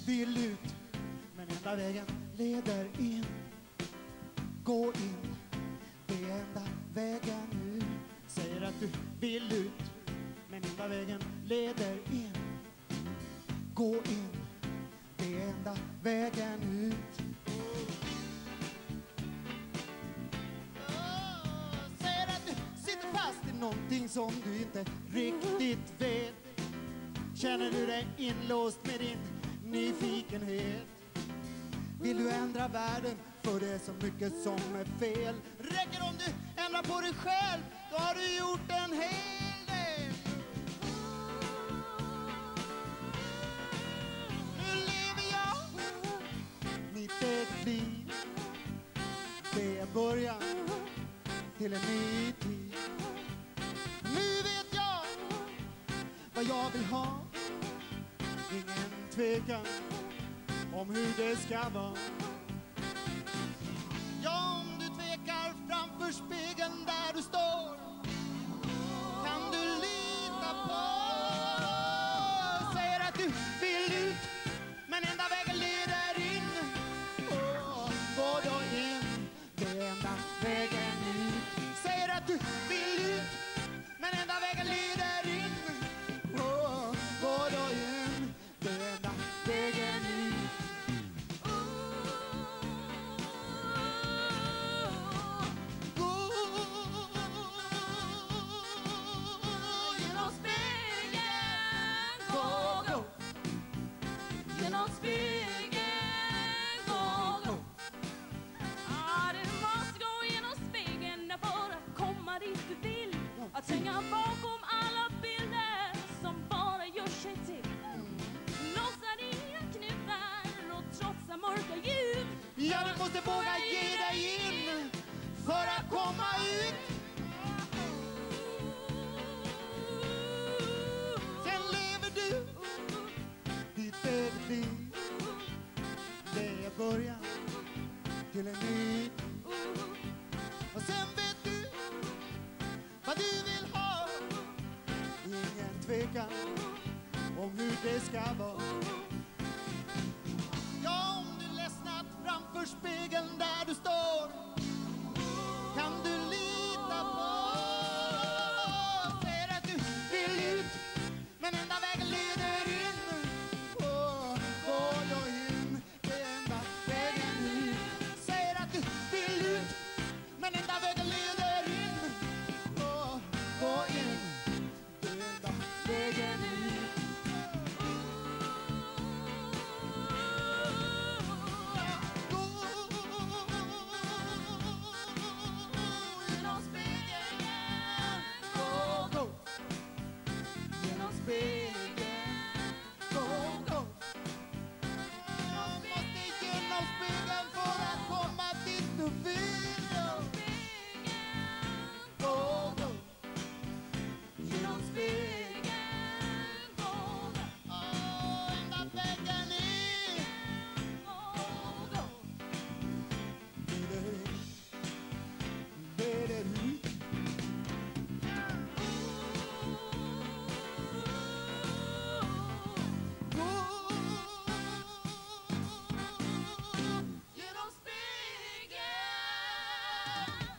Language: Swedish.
vill ut, men enda vägen leder in. Gå in, det är enda vägen ut. Säger att du vill ut, men enda vägen leder in. Gå in, det är enda vägen ut. Säger att du sitter fast i någonting som du inte riktigt vet. Känner du dig inlåst med din nyfikenhet? Vill du ändra världen, för det är så mycket som är fel. Räcker om du ändrar på dig själv, då har du gjort en hel del. Nu lever jag mitt eget liv. Det är början till en ny tid. Nu vet jag vad jag vill ha. Ingen tvekan om hur det ska vara. Ja, om du tvekar framför spegeln där du står, kan du lita på. Säger att du vill ut, men enda vägen leder in. Gå då in, det är enda vägen ut. Säger att du vill ut, men enda vägen leder in. Gå då in, det är enda vägen ut. Att tränga bakom alla bilder som bara gör sig till. Låsa dina knutar och trotsa mörka ljud. Ja, du måste våga ge dig in för att komma ut. Sen lever du ditt eget liv. Det är början till en ny. Och sen vet du vad du vill ha. Ingen tvekan om hur det ska vara. Ja, om du ledsnat framför spegeln där du står, kan du lita på. Säger att du vill ut, men enda vägen leder in. Gå då in, det är enda vägen ut. Säger att du vill ut, men enda vägen leder in. Gå in, det är enda vägen ut. Genom spegeln. Gå. Genom spegeln. Gå. Jag måste genom spegeln för att komma dit du vill. Gå. Genom spegeln. Enda vägen in. Leder ut. Genom spegeln.